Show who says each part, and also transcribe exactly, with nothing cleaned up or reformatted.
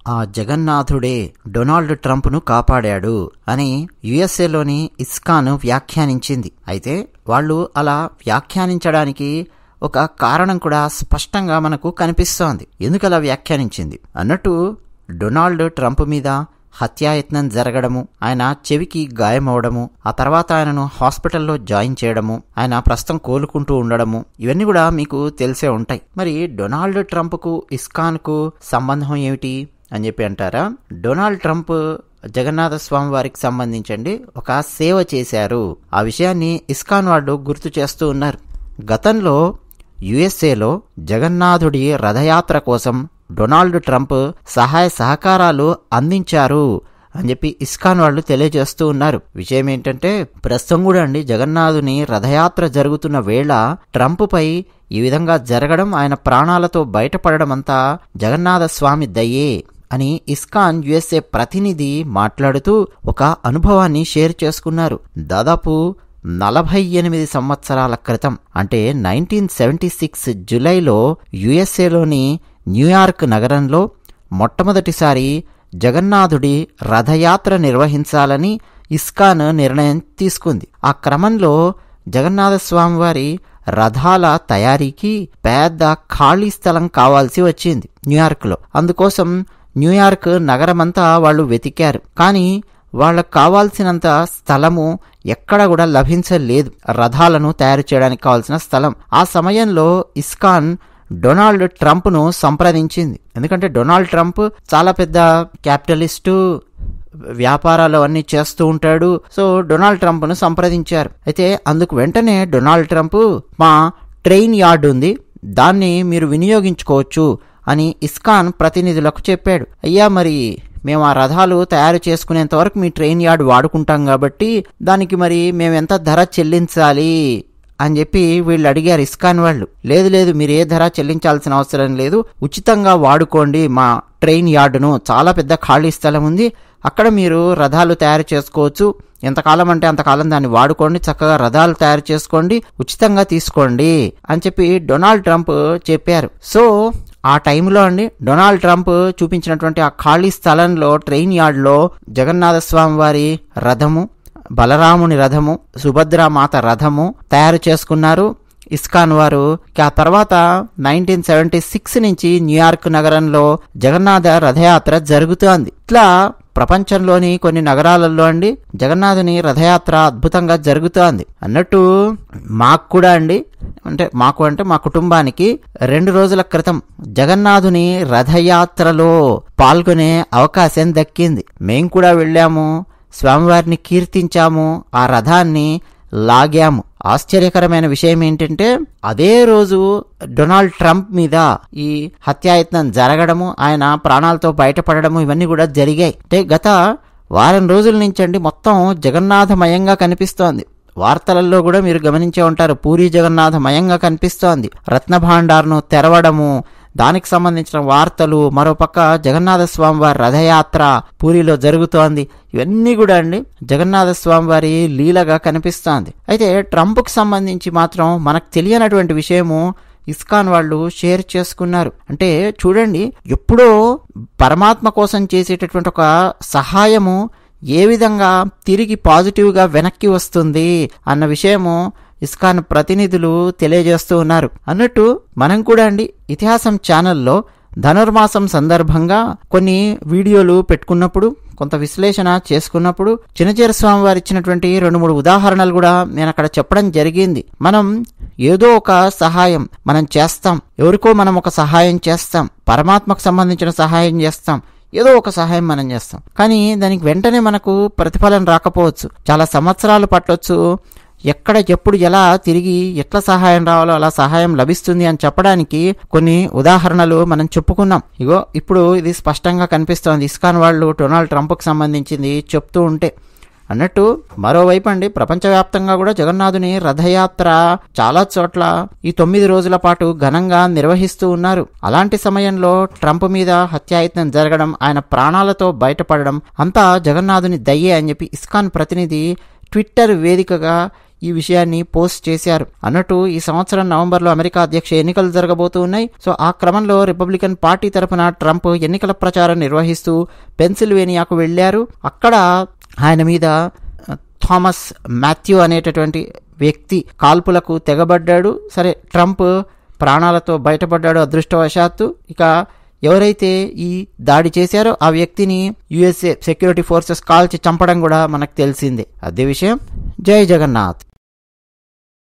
Speaker 1: ఆ జగన్నాథుడే డొనాల్డ్ ట్రంప్ను కాపాడాడు అని యుఎస్ఏలోని ఇస్కాన్ వ్యాఖ్యానించింది. అయితే వాళ్ళు అలా వ్యాఖ్యానించడానికి ఒక కారణం కూడా స్పష్టంగా మనకు కనిపిస్తోంది. ఎందుకలా వ్యాఖ్యానించింది అన్నట్టు డొనాల్డ్ ట్రంప్ మీద హత్యాయత్నం జరగడము, ఆయన చెవికి గాయమవడము, ఆ తర్వాత ఆయనను హాస్పిటల్లో జాయిన్ చేయడము, ఆయన ప్రస్తుతం కోలుకుంటూ ఉండడము, ఇవన్నీ కూడా మీకు తెలిసే ఉంటాయి. మరి డొనాల్డ్ ట్రంప్కు ఇస్కాన్కు సంబంధం ఏమిటి అని చెప్పి అంటారా? డొనాల్డ్ ట్రంప్ జగన్నాథ స్వామి వారికి సంబంధించండి ఒక సేవ చేశారు. ఆ విషయాన్ని ఇస్కాన్ వాళ్ళు గుర్తు చేస్తూ ఉన్నారు. గతంలో యుఎస్ఏలో జగన్నాథుడి రథయాత్ర కోసం డొనాల్డ్ ట్రంప్ సహాయ సహకారాలు అందించారు అని చెప్పి ఇస్కాన్ వాళ్ళు తెలియజేస్తూ ఉన్నారు. విషయం ఏంటంటే ప్రస్తుతం కూడా అండి జగన్నాథుని రథయాత్ర జరుగుతున్న వేళ ట్రంప్ పై ఈ విధంగా జరగడం, ఆయన ప్రాణాలతో బయటపడడం అంతా జగన్నాథ స్వామి దయ్యే అని ఇస్కాన్ యుఎస్ఏ ప్రతినిధి మాట్లాడుతూ ఒక అనుభవాన్ని షేర్ చేసుకున్నారు. దాదాపు నలభై ఎనిమిది సంవత్సరాల క్రితం అంటే నైన్టీన్ సెవెంటీ సిక్స్ జులైలో యుఎస్ఏలోని న్యూయార్క్ నగరంలో మొట్టమొదటిసారి జగన్నాథుడి రథయాత్ర నిర్వహించాలని ఇస్కాన్ నిర్ణయం తీసుకుంది. ఆ క్రమంలో జగన్నాథ స్వామి వారి రథాల తయారీకి పెద్ద ఖాళీ స్థలం కావాల్సి వచ్చింది న్యూయార్క్లో. అందుకోసం న్యూయార్క్ నగరమంతా వాళ్ళు వెతికారు. కానీ వాళ్ళకు కావాల్సినంత స్థలము ఎక్కడ కూడా లభించలేదు, రథాలను తయారు చేయడానికి కావాల్సిన స్థలం. ఆ సమయంలో ఇస్కాన్ డొనాల్డ్ ట్రంప్ను సంప్రదించింది. ఎందుకంటే డొనాల్డ్ ట్రంప్ చాలా పెద్ద క్యాపిటలిస్టు, వ్యాపారాలు అన్నీ చేస్తూ ఉంటాడు. సో డొనాల్డ్ ట్రంప్ను సంప్రదించారు. అయితే అందుకు వెంటనే డొనాల్డ్ ట్రంప్ మా ట్రైన్ యార్డ్ ఉంది, దాన్ని మీరు వినియోగించుకోవచ్చు అని ఇస్కాన్ ప్రతినిధులకు చెప్పాడు. అయ్యా మరి మేము ఆ రథాలు తయారు చేసుకునేంత వరకు మీ ట్రైన్ యార్డ్ వాడుకుంటాం కాబట్టి దానికి మరి మేము ఎంత ధర చెల్లించాలి అని చెప్పి వీళ్ళు అడిగారు ఇస్కాన్ వాళ్ళు. లేదు లేదు మీరు ఏ ధర చెల్లించాల్సిన అవసరం లేదు, ఉచితంగా వాడుకోండి మా ట్రైన్ యార్డును, చాలా పెద్ద ఖాళీ స్థలం ఉంది, అక్కడ మీరు రథాలు తయారు చేసుకోవచ్చు, ఎంతకాలం అంటే అంతకాలం దాన్ని వాడుకోండి, చక్కగా రథాలు తయారు చేసుకోండి, ఉచితంగా తీసుకోండి అని చెప్పి డొనాల్డ్ ట్రంప్ చెప్పారు. సో ఆ టైంలో అండి డొనాల్డ్ ట్రంప్ చూపించినటువంటి ఆ ఖాళీ స్థలంలో ట్రైన్ యార్డ్లో జగన్నాథ స్వామి వారి రథము, బలరాముని రథము, సుభద్రామాత రథము తయారు చేసుకున్నారు ఇస్కాన్ వారు. ఆ తర్వాత నైన్టీన్ సెవెంటీ సిక్స్ నుంచి న్యూయార్క్ నగరంలో జగన్నాథ రథయాత్ర జరుగుతోంది. ఇట్లా ప్రపంచంలోని కొన్ని నగరాలలో అండి జగన్నాథుని రథయాత్ర అద్భుతంగా జరుగుతోంది. అన్నట్టు మాకు కూడా అండి అంటే మాకు అంటే మా కుటుంబానికి రెండు రోజుల క్రితం జగన్నాథుని రథయాత్రలో పాల్గొనే అవకాశం దక్కింది. మేం కూడా వెళ్ళాము, స్వామివారిని కీర్తించాము, ఆ రథాన్ని లాగాము. ఆశ్చర్యకరమైన విషయం ఏంటంటే అదే రోజు డొనాల్డ్ ట్రంప్ మీద ఈ హత్యాయత్నం జరగడము, ఆయన ప్రాణాలతో బయటపడడము ఇవన్నీ కూడా జరిగాయి. అంటే గత వారం రోజుల నుంచి అండి మొత్తం జగన్నాథమయంగా కనిపిస్తోంది. వార్తలలో కూడా మీరు గమనించే ఉంటారు, పూరి జగన్నాథమయంగా కనిపిస్తోంది. రత్నభాండార్ను తెరవడము, దానికి సంబంధించిన వార్తలు, మరోపక్క జగన్నాథ స్వామి వారి రథయాత్ర పూరిలో జరుగుతోంది, ఇవన్నీ కూడా అండి జగన్నాథ స్వామి వారి లీలగా కనిపిస్తోంది. అయితే ట్రంప్కు సంబంధించి మాత్రం మనకు తెలియనటువంటి విషయము ఇస్కాన్ వాళ్ళు షేర్ చేసుకున్నారు. అంటే చూడండి, ఎప్పుడో పరమాత్మ కోసం చేసేటటువంటి ఒక సహాయము ఏ విధంగా తిరిగి పాజిటివ్గా వెనక్కి వస్తుంది అన్న విషయము ఇస్కాన్ ప్రతినిధులు తెలియజేస్తూ ఉన్నారు. అన్నట్టు మనం కూడా అండి ఇతిహాసం ఛానల్లో ధనుర్మాసం సందర్భంగా కొన్ని వీడియోలు పెట్టుకున్నప్పుడు, కొంత విశ్లేషణ చేసుకున్నప్పుడు చిన్నజీర స్వామి వారు ఇచ్చినటువంటి రెండు మూడు ఉదాహరణలు కూడా నేను అక్కడ చెప్పడం జరిగింది. మనం ఏదో ఒక సహాయం మనం చేస్తాం, ఎవరికో మనం ఒక సహాయం చేస్తాం, పరమాత్మకు సంబంధించిన సహాయం చేస్తాం, ఏదో ఒక సహాయం మనం చేస్తాం. కానీ దానికి వెంటనే మనకు ప్రతిఫలం రాకపోవచ్చు, చాలా సంవత్సరాలు పట్టొచ్చు. ఎక్కడ ఎప్పుడు ఎలా తిరిగి ఎట్లా సహాయం రావాలో అలా సహాయం లభిస్తుంది అని చెప్పడానికి కొన్ని ఉదాహరణలు మనం చెప్పుకున్నాం. ఇగో ఇప్పుడు ఇది స్పష్టంగా కనిపిస్తోంది ఇస్కాన్ వాళ్ళు డొనాల్డ్ ట్రంప్కి సంబంధించింది చెప్తూ ఉంటే. అన్నట్టు మరోవైపు అండి ప్రపంచవ్యాప్తంగా కూడా జగన్నాథుని రథయాత్ర చాలా చోట్ల ఈ తొమ్మిది రోజుల పాటు ఘనంగా నిర్వహిస్తూ ఉన్నారు. అలాంటి సమయంలో ట్రంప్ మీద హత్యాయత్నం జరగడం, ఆయన ప్రాణాలతో బయటపడడం అంతా జగన్నాథుని దయ్యే అని చెప్పి ఇస్కాన్ ప్రతినిధి ట్విట్టర్ వేదికగా ఈ విషయాన్ని పోస్ట్ చేశారు. అన్నట్టు ఈ సంవత్సరం నవంబర్ లో అమెరికా అధ్యక్ష ఎన్నికలు జరగబోతూ ఉన్నాయి. సో ఆ క్రమంలో రిపబ్లికన్ పార్టీ తరఫున ట్రంప్ ఎన్నికల ప్రచారం నిర్వహిస్తూ పెన్సిల్వేనియాకు వెళ్లారు. అక్కడ ఆయన మీద థామస్ మాథ్యూ అనేటటువంటి వ్యక్తి కాల్పులకు తెగబడ్డాడు. సరే, ట్రంప్ ప్రాణాలతో బయటపడ్డాడు అదృష్టవశాత్తు. ఇక ఎవరైతే ఈ దాడి చేశారో ఆ వ్యక్తిని యుఎస్ఏ సెక్యూరిటీ ఫోర్సెస్ కాల్చి చంపడం కూడా మనకు తెలిసిందే. అదే విషయం. జై జగన్నాథ్.